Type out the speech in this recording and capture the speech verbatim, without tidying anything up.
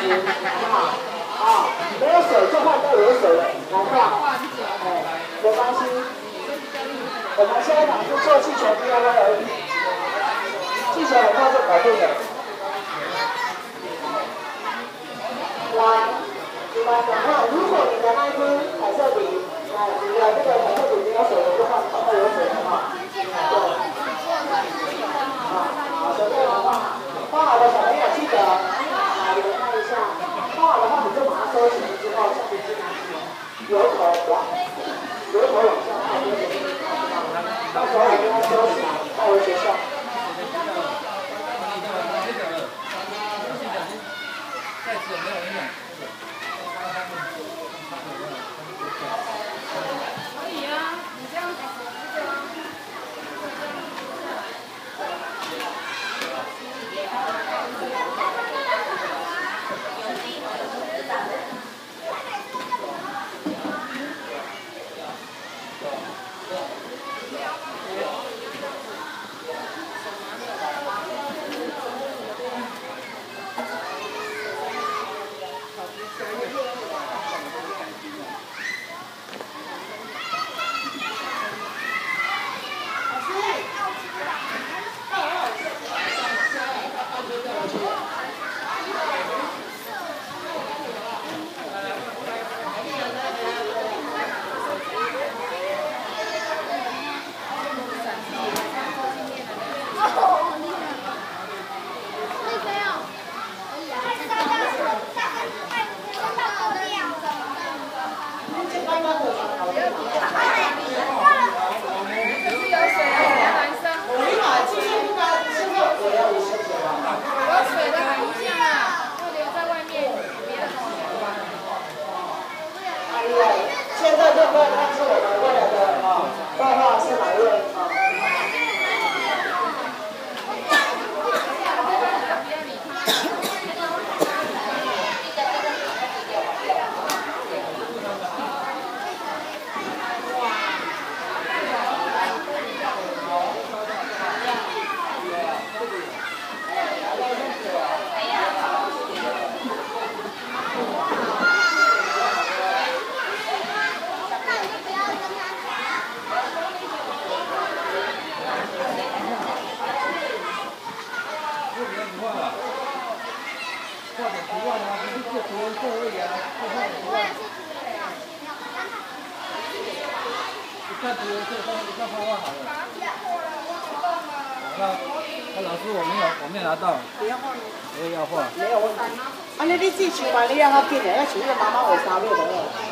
子，好不好？啊，没有水就换到有水的来换，哎，没关系。我们现在只是做气球 D I Y 而已，气球很快就搞定了。来，你们赶快，如果你的那一支彩色笔，哎，你的这个彩色笔没有水的就换换到有水的哈。对。啊，好，准备好画，画好的小朋友记得，啊，你们看一下，画好的话你就把它收起来之后，橡皮筋拿起来，由头往，由头往下看，到时候一定要收起来，带回学校。 可以啊，你这样子这个啊。现在就可以看出我们未来的啊画画是哪一位啊？ 画点图案啊，不是做图文作位啊，就画点图案。一看图文作位，一看画画好了。那那老师我没有，我没有拿到。不要画吗？我也要画。没有问题。啊，你你自己手嘛，你让他变的，那手个妈妈会烧你的。